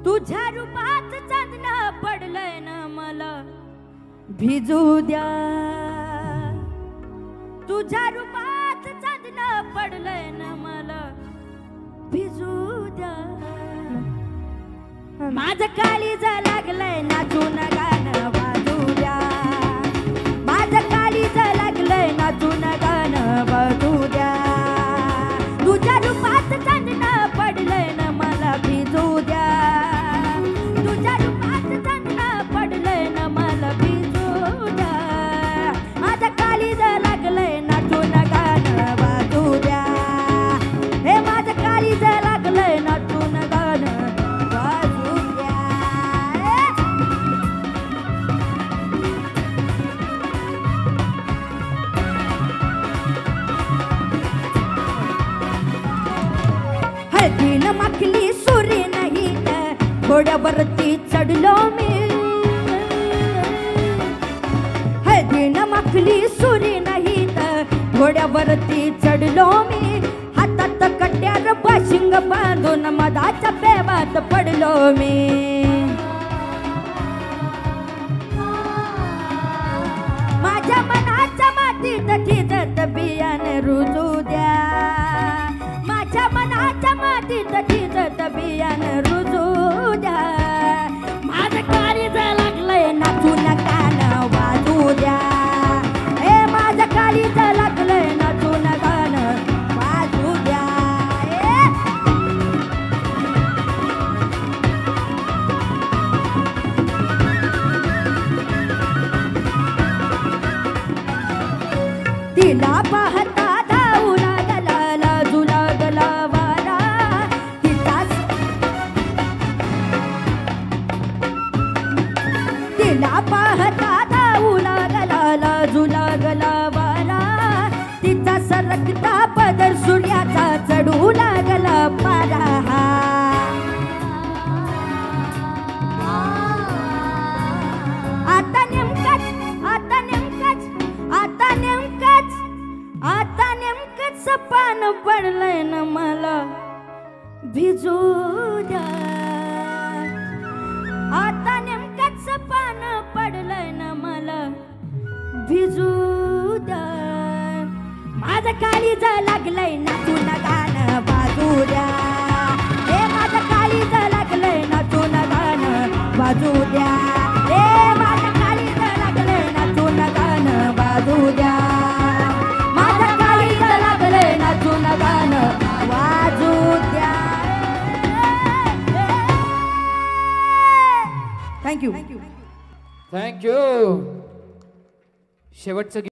तुझ्या रूपात चांदणं पडलंय ना मला भिजू द्या. तुझ्या रूपात चांदणं पडलंय ना मला भिजू द्या. माझं काळीज लागलंय नाचून गाणं वाजू द्या. माझं काळीज लागलंय नाचून गाणं वाजू द्या. तुझ्या रूपात चांदणं पडलंय ना मला भिजू द्या. तुझ्या रूपात चांदणं पडलंय ना मला भिजू द्या. माझं काळीज लागलंय नाचून गाणं वाजू द्या. हे माझं काळीज लागलंय नाचून गाणं वाजू द्या. हळदीनं माखली सुरी नाही घोड्यावरती चढलो मी. हळदीनं माखली सुरी नाही घोड्यावरती चढलो मी. हातात कट्यार बाशिंग बांधून मधाच्या पेवात पडलो मी. माझ्या मनाच्या मातीत ठिजत बियाणे रुजू द्या. माझ्या मनाच्या मातीत ठिजत बियाणे रुजू द्या. माझं काळीज लागलंय नाचून गाणं वाजू द्या. हे माझं काळीज लागलंय नाचून गाणं वाजू द्या. तिला पाहता धावू लागला लाजू लागला वारा. तिला पाहता धावू लागला लाजू लागला वारा. तिचा सरकता पदर सूर्याचा चढू लागला पारा. आता नेमकंच आता नेमकंच आता नेमकंच आता नेमकंच पान पडलंय ना मला भिजू द्या. आता नेमकंच पान पडलंय ना मला भिजू द्या. माझं काळीज लागलंय नाचून गाणं वाजू द्या. हे माझं काळीज लागलंय नाचून गाणं वाजू द्या. हे माझं काळीज लागलंय नाचून गाणं वाजू द्या. माझं काळीज लागलंय नाचून गाणं वाजू द्या. थँक्यू. थँक्यू. शेवटचं